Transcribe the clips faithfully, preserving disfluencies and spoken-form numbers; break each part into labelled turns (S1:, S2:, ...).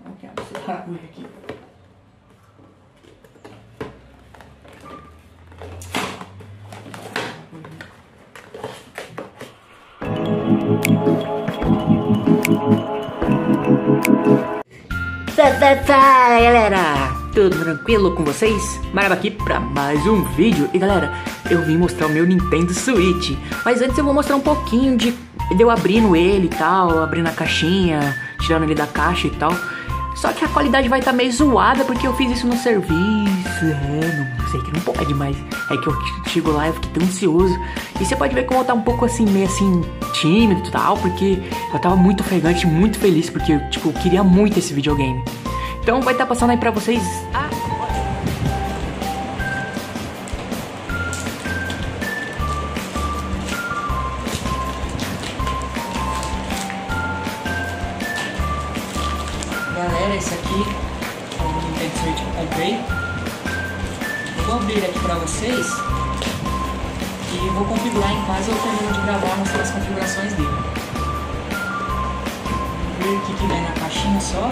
S1: Não quero essa água aqui. Fala, galera! Tudo tranquilo com vocês? Maraba aqui pra mais um vídeo. E galera, eu vim mostrar o meu Nintendo Switch. Mas antes eu vou mostrar um pouquinho de, de eu abrindo ele e tal, abrindo a caixinha, tirando ele da caixa e tal. Só que a qualidade vai estar tá meio zoada porque eu fiz isso no serviço. É, não sei que não pode, mas é que eu chego lá e eu fiquei tão ansioso. E você pode ver que eu vou estar um pouco assim, meio assim, tímido e tal, porque eu tava muito ofegante, muito feliz, porque eu, tipo, eu queria muito esse videogame. Então vai estar passando aí pra vocês. Ah, galera, esse aqui é o Nintendo Switch que eu comprei. Eu vou abrir ele aqui pra vocês e vou configurar em casa. Eu termino de gravar, mostrar as configurações dele. Vamos ver o que, que vem na caixinha só.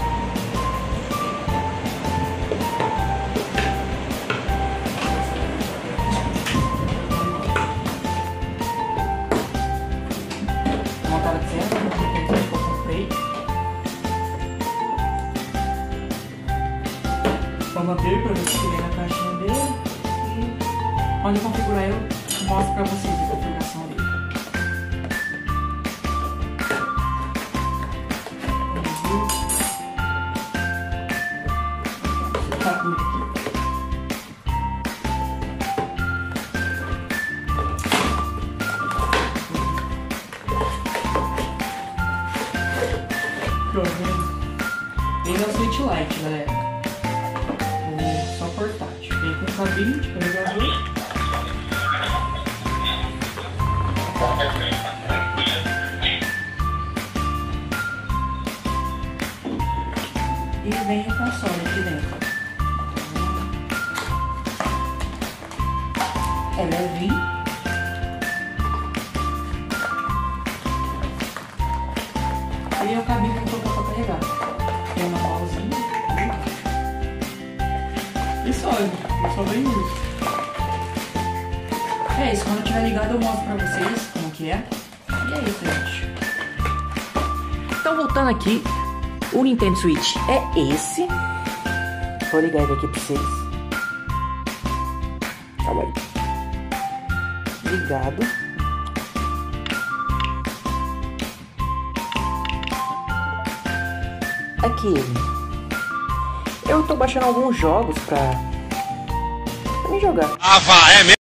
S1: Montada de zero, que eu comprei. Vamos abrir para ver o que vem na caixinha dele. E quando eu configurar eu mostro para vocês a configuração dele. Vem da Switch Lite, galera. É só portátil. Vem com cabine de carregador. E vem o console aqui dentro. É levinho. E o cabinho que eu vou colocar pra carregar. Tem uma pausinha. E só, eu só venho isso. É isso, quando eu tiver ligado eu mostro pra vocês como que é. E é isso, gente. Então voltando aqui, o Nintendo Switch é esse. Vou ligar ele aqui pra vocês. Calma aí. Ligado. Aqui ele. Eu tô baixando alguns jogos pra, pra me jogar.
S2: Ah, vá, é mesmo?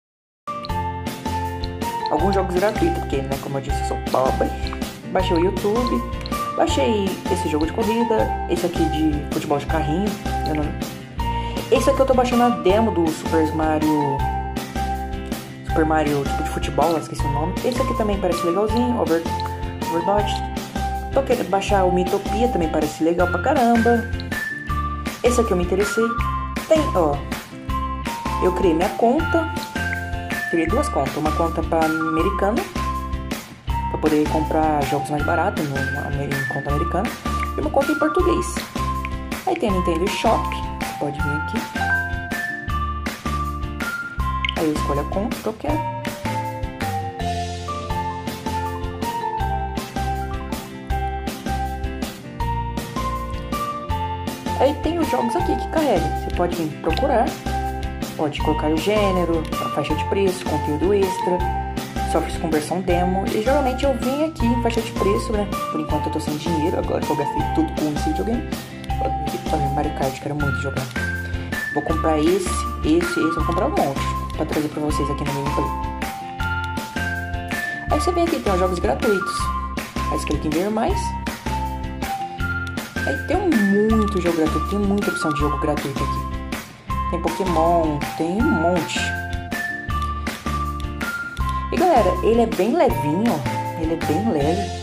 S1: Alguns jogos gratuitos, porque, né, como eu disse, eu sou pobre. Baixei o YouTube. Baixei esse jogo de corrida. Esse aqui de futebol de carrinho. Eu não... Esse aqui eu tô baixando a demo do Super Mario. Super Mario tipo de futebol, eu esqueci o nome. Esse aqui também parece legalzinho. Over... Overdodge. Tô querendo baixar o Miitopia, também parece legal pra caramba. Esse aqui eu me interessei. Tem, ó. Eu criei minha conta. Criei duas contas. Uma conta pra americana, pra poder comprar jogos mais baratos em conta americana. E uma conta em português. Aí tem a Nintendo Shop. Você pode vir aqui. Aí eu escolho a conta que eu quero. Aí tem os jogos aqui que carrega. Você pode vir procurar, pode colocar o gênero, a faixa de preço, conteúdo extra, software com versão demo. E geralmente eu vim aqui em faixa de preço, né? Por enquanto eu tô sem dinheiro, agora que eu gastei tudo com esse videogame. Pode vir aqui pra ver Mario Kart, quero muito jogar. Vou comprar esse, esse, esse, vou comprar um monte pra trazer pra vocês aqui no gameplay. Aí você vem aqui, tem os jogos gratuitos. Aí você clica em ver mais. Aí tem muito jogo gratuito, tem muita opção de jogo gratuito aqui. Tem Pokémon, tem um monte. E galera, ele é bem levinho, ó. Ele é bem leve.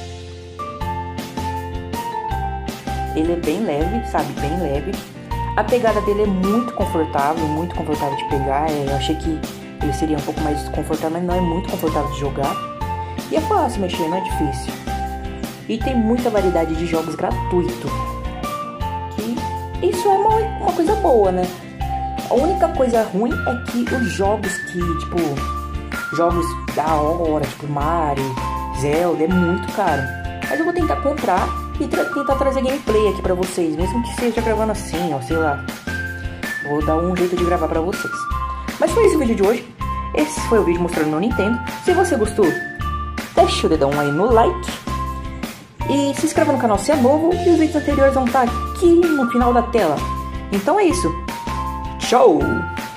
S1: Ele é bem leve, sabe? Bem leve. A pegada dele é muito confortável, muito confortável de pegar. Eu achei que ele seria um pouco mais confortável, mas não é muito confortável de jogar. E é fácil mexer, não é difícil. E tem muita variedade de jogos gratuitos. isso é uma, uma coisa boa, né? A única coisa ruim é que os jogos que, tipo, jogos da hora, tipo Mario, Zelda, é muito caro. Mas eu vou tentar comprar e tra tentar trazer gameplay aqui pra vocês, mesmo que seja gravando assim, ó, sei lá. Vou dar um jeito de gravar pra vocês. Mas foi esse o vídeo de hoje. Esse foi o vídeo mostrando meu Nintendo. Se você gostou, deixa o dedão aí no like. E se inscreva no canal se é novo. E os vídeos anteriores vão estar aqui no final da tela. Então é isso. Tchau!